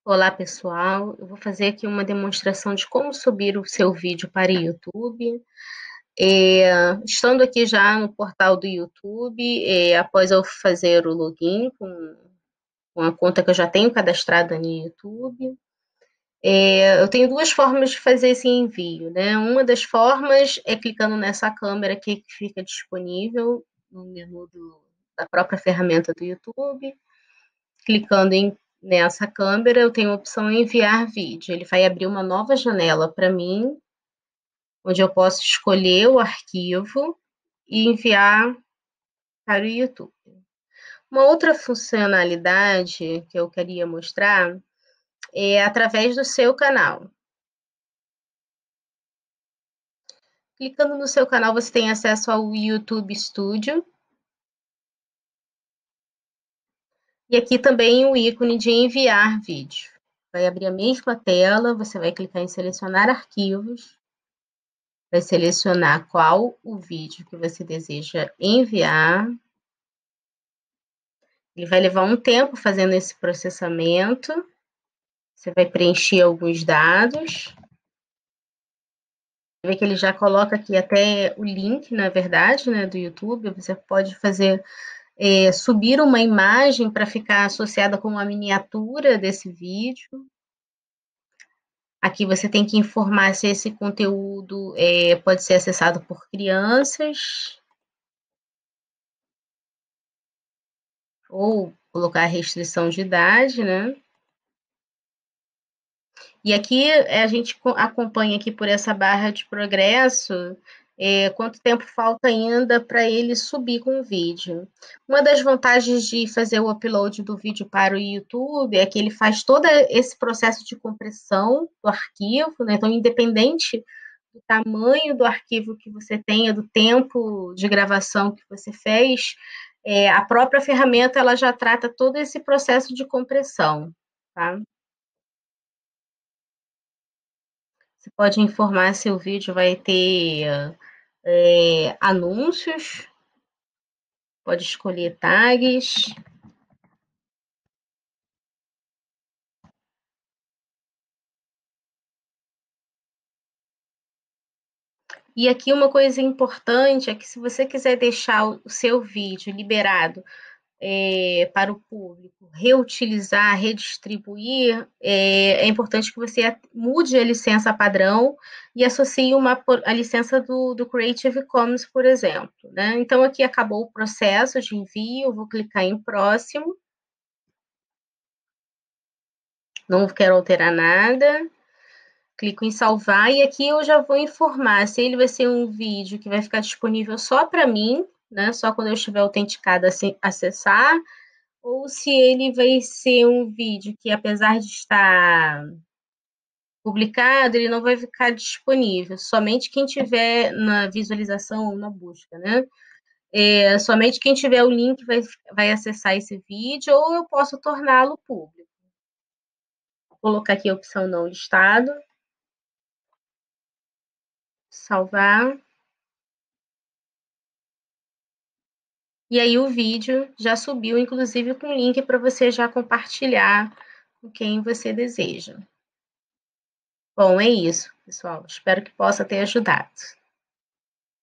Olá, pessoal. Eu vou fazer aqui uma demonstração de como subir o seu vídeo para o YouTube. Estando aqui já no portal do YouTube, após eu fazer o login com a conta que eu já tenho cadastrada no YouTube, eu tenho duas formas de fazer esse envio, né? Uma das formas é clicando nessa câmera aqui que fica disponível no menu da própria ferramenta do YouTube. Clicando nessa câmera, eu tenho a opção enviar vídeo. Ele vai abrir uma nova janela para mim, onde eu posso escolher o arquivo e enviar para o YouTube. Uma outra funcionalidade que eu queria mostrar é através do seu canal. Clicando no seu canal, você tem acesso ao YouTube Studio. E aqui também o ícone de enviar vídeo. Vai abrir a mesma tela, você vai clicar em selecionar arquivos. Vai selecionar qual o vídeo que você deseja enviar. Ele vai levar um tempo fazendo esse processamento. Você vai preencher alguns dados. Você vê que ele já coloca aqui até o link, na verdade, né, do YouTube. Você pode fazer, subir uma imagem para ficar associada com uma miniatura desse vídeo. Aqui você tem que informar se esse conteúdo pode ser acessado por crianças. Ou colocar restrição de idade, né? E aqui a gente acompanha aqui por essa barra de progresso quanto tempo falta ainda para ele subir com o vídeo. Uma das vantagens de fazer o upload do vídeo para o YouTube é que ele faz todo esse processo de compressão do arquivo, né? Então, independente do tamanho do arquivo que você tenha, do tempo de gravação que você fez, a própria ferramenta ela já trata todo esse processo de compressão, tá? Você pode informar se o vídeo vai ter anúncios, pode escolher tags. E aqui uma coisa importante é que se você quiser deixar o seu vídeo liberado para o público reutilizar, redistribuir, é importante que você mude a licença padrão e associe a licença do Creative Commons, por exemplo, né? Então, aqui acabou o processo de envio, vou clicar em próximo. Não quero alterar nada. Clico em salvar e aqui eu já vou informar se ele vai ser um vídeo que vai ficar disponível só para mim, né? Só quando eu estiver autenticada acessar, ou se ele vai ser um vídeo que, apesar de estar publicado, ele não vai ficar disponível, somente quem tiver na visualização ou na busca, né? Somente quem tiver o link vai acessar esse vídeo, ou eu posso torná-lo público. Vou colocar aqui a opção não listado, salvar. E aí o vídeo já subiu, inclusive com link para você já compartilhar com quem você deseja. Bom, é isso, pessoal. Espero que possa ter ajudado.